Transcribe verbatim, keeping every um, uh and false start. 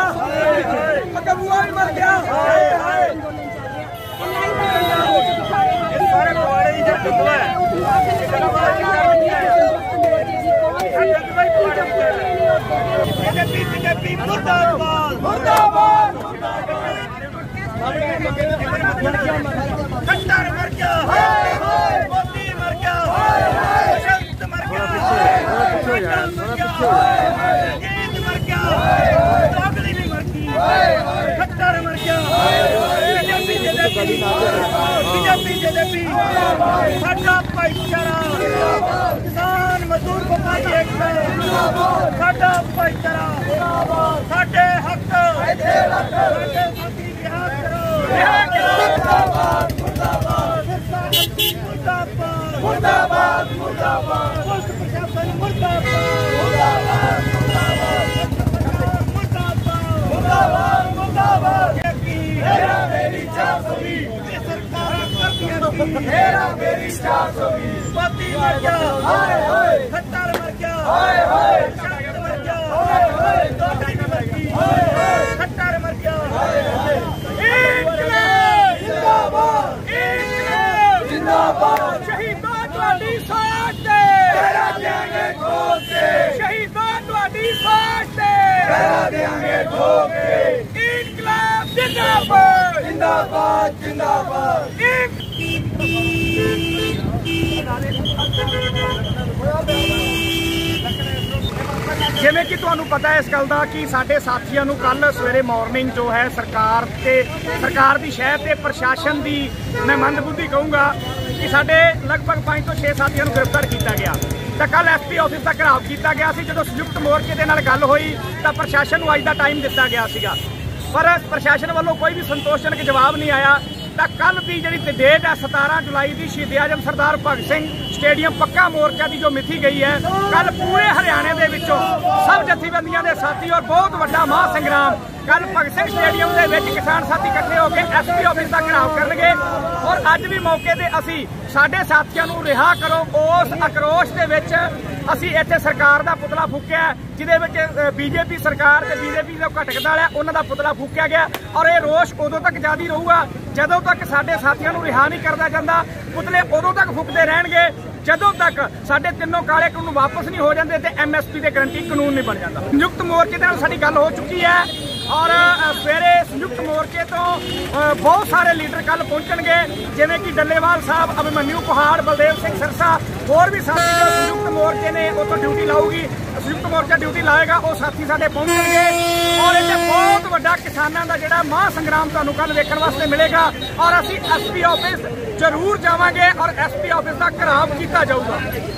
कबूआ भी मर गया। सारे पवाड़े ही जब हुआ है बीजेपी बीजेपी मुर्दाबाद मुर्दाबाद खट्टर मर गया मोदी मर गया शक्त मर गया मर गया अगली भी मर गई खट्टर मर गया बीजेपी बीजेपी बीजेपी साडा भाईचारा किसान मजदूर व्यापारी एकता साडा भाईचारा साडे हक साडे साथी रिहा करो मुर्दाबाद मुर्दाबाद मुर्दाबाद मुर्दाबाद पुलिस प्रशासन मुर्दाबाद मुर्दाबाद मुर्दाबाद मुर्दाबाद हेरा मेरी चार सौ बीस हेरा मेरी चार सौ बीस मोदी मर गया खट्टर मर गया शक्त मर गया दोगली मर गई खट्टर मर गया इंकलाब जिंदाबाद इंकलाब जिंदाबाद शहीदां तुहाडी साथ ते तेरा देंगे ठोक के शहीदां तुहाडी साथ ते तेरा देंगे ठोक के इंकलाब जिंदाबाद जिंदाबाद जिंदाबाद जिवें कि तुहानूं पता है इस गल का कि साडे साथियों नूं कल सवेरे मॉर्निंग जो है सरकार ते सरकार की शहर ते प्रशासन की मैं मंदबुद्धि कहूँगा कि साडे लगभग पाँच तो छे साथियों नूं गिरफ्तार किया गया। तो कल एस पी ऑफिस का घेराव किया गया सी। जदों संयुक्त मोर्चे के नाल गल हुई तो प्रशासन नूं अज दा टाइम दिता गया सीगा, पर प्रशासन वालों कोई भी संतोषजनक जवाब नहीं आया। तो कल की जी डेट है सतारह जुलाई की शहीद आजम सरदार भगत सिंह स्टेडियम पक्का मोर्चा की जो मिथी गई है, कल पूरे हरियाणे के विचों सब जथेबंदियों के साथी और बहुत बड़ा महासंग्राम कल भगत सिंह स्टेडियम के विच किसान साथी इकट्ठे होकर एस पी ऑफिस का घेराव करनगे। और अज भी मौके पर असी साडे साथियों को रिहा करो उस आक्रोश के विच असी इत्थे सरकार का पुतला फूकिया, जिहदे विच बीजेपी सरकार ते बीजेपी जो घटक दल है उन्हां दा पुतला फूकिया गया। और ये रोष उदों तक जारी रहूगा जदों तक साडे साथियों को रिहा नहीं करता जाता। पुतले उदों तक फूकते रहणगे जदों तक साडे तीनों काले कानून वापस नहीं हो जाते तो एम एस पी के गारंटी कानून नहीं बन जाता। संयुक्त मोर्चे नाल साडी गल हो चुकी है और सवेरे संयुक्त मोर्चे तो बहुत सारे लीडर कल पहुंचणगे, जिवें कि डल्लेवाल साहब, अभिमन्यू पहाड़, बलदेव सिंह सिरसा, होर भी साथी जो संयुक्त मोर्चे ने उतो ड्यूटी लाऊगी, संयुक्त मोर्चा ड्यूटी लाएगा, वो साथी साडे पहुंचणगे। और इत्थे बहुत वड्डा किसानां दा जिहड़ा महासंग्राम तुहानूं कल वेखण वास्ते मिलेगा। और असीं एस पी ऑफिस जरूर जावांगे और एस पी ऑफिस का घेराव किया जाऊगा।